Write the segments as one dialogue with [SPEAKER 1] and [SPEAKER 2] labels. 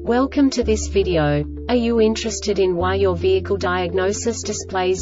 [SPEAKER 1] Welcome to this video. Are you interested in why your vehicle diagnosis displays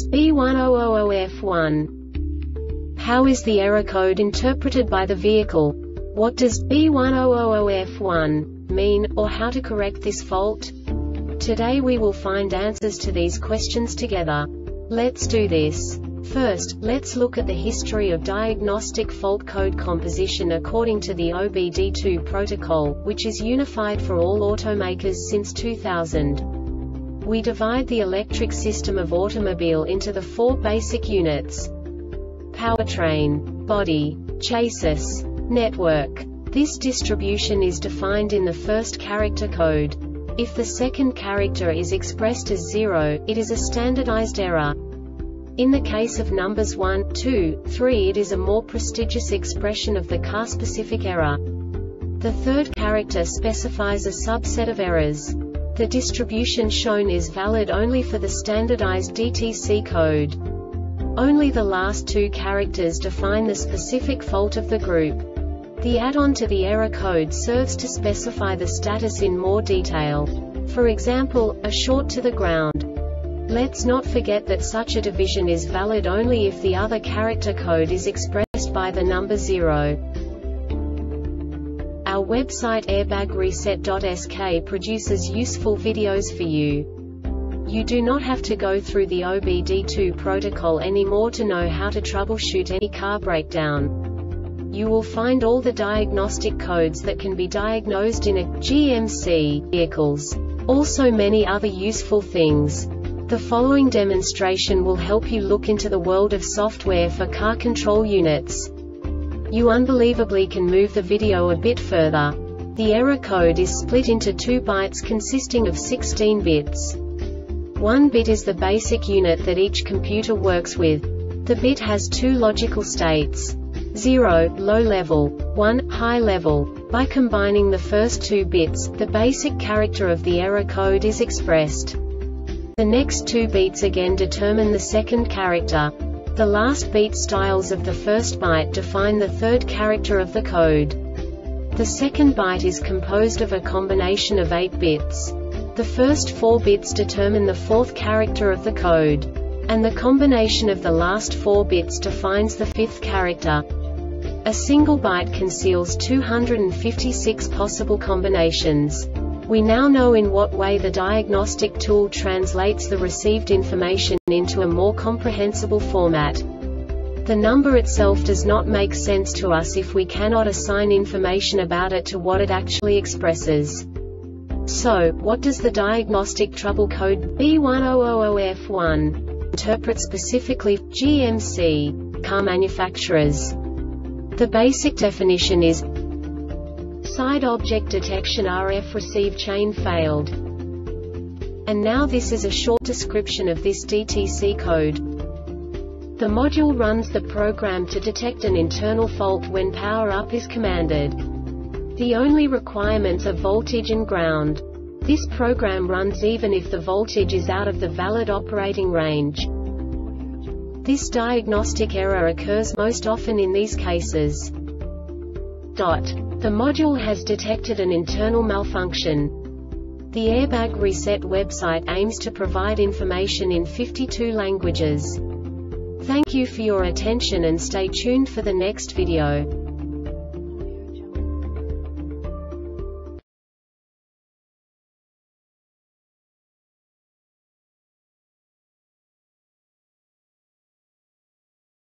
[SPEAKER 1] B1000F1? How is the error code interpreted by the vehicle? What does B1000F1 mean, or how to correct this fault? Today we will find answers to these questions together. Let's do this. First, let's look at the history of diagnostic fault code composition according to the OBD2 protocol, which is unified for all automakers since 2000. We divide the electric system of automobile into the four basic units: powertrain, body, chassis, network. This distribution is defined in the first character code. If the second character is expressed as 0, it is a standardized error. In the case of numbers 1, 2, 3, it is a more prestigious expression of the car-specific error. The third character specifies a subset of errors. The distribution shown is valid only for the standardized DTC code. Only the last two characters define the specific fault of the group. The add-on to the error code serves to specify the status in more detail. For example, a short to the ground. Let's not forget that such a division is valid only if the other character code is expressed by the number 0. Our website airbagreset.sk produces useful videos for you. You do not have to go through the OBD2 protocol anymore to know how to troubleshoot any car breakdown. You will find all the diagnostic codes that can be diagnosed in a GMC vehicles. Also many other useful things. The following demonstration will help you look into the world of software for car control units. You unbelievably can move the video a bit further. The error code is split into 2 bytes consisting of 16 bits. 1 bit is the basic unit that each computer works with. The bit has 2 logical states: 0, low level, 1, high level. By combining the first 2 bits, the basic character of the error code is expressed. The next 2 beats again determine the second character. The last beat styles of the first byte define the third character of the code. The second byte is composed of a combination of 8 bits. The first 4 bits determine the fourth character of the code. And the combination of the last 4 bits defines the fifth character. A single byte conceals 256 possible combinations. We now know in what way the diagnostic tool translates the received information into a more comprehensible format. The number itself does not make sense to us if we cannot assign information about it to what it actually expresses. So, what does the diagnostic trouble code B1000F1 interpret specifically for GMC car manufacturers? The basic definition is side object detection RF receive chain failed. And now this is a short description of this DTC code. The module runs the program to detect an internal fault when power up is commanded. The only requirements are voltage and ground. This program runs even if the voltage is out of the valid operating range. This diagnostic error occurs most often in these cases. The module has detected an internal malfunction. The Airbag Reset website aims to provide information in 52 languages. Thank you for your attention and stay tuned for the next video.